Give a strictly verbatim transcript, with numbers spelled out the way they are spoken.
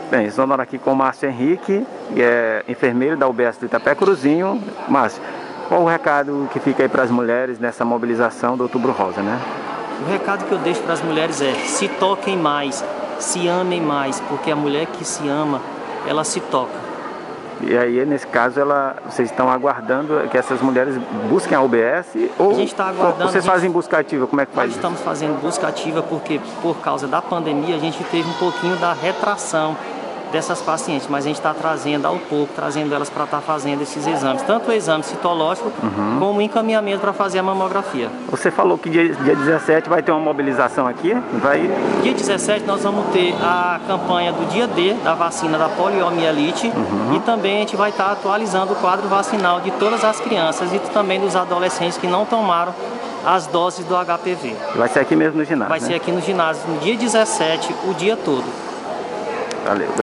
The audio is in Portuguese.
Bem, estou aqui com o Márcio Henrique, que é enfermeiro da U B S do Itapé Cruzinho. Márcio, qual o recado que fica aí para as mulheres nessa mobilização do Outubro Rosa, né? O recado que eu deixo para as mulheres é: se toquem mais, se amem mais, porque a mulher que se ama, ela se toca. E aí, nesse caso, ela, vocês estão aguardando que essas mulheres busquem a U B S? Ou a gente está aguardando. Vocês gente, fazem busca ativa? Como é que faz? Nós estamos fazendo busca ativa porque, por causa da pandemia, a gente teve um pouquinho da retração dessas pacientes, mas a gente está trazendo ao pouco, trazendo elas para estar tá fazendo esses exames, tanto o exame citológico uhum. como o encaminhamento para fazer a mamografia. Você falou que dia, dia dezessete vai ter uma mobilização aqui? Vai... Dia dezessete nós vamos ter a campanha do dia D da vacina da poliomielite uhum. e também a gente vai estar tá atualizando o quadro vacinal de todas as crianças e também dos adolescentes que não tomaram as doses do H P V. Vai ser aqui mesmo no ginásio? Vai né? ser aqui no ginásio no dia dezessete, o dia todo. Valeu.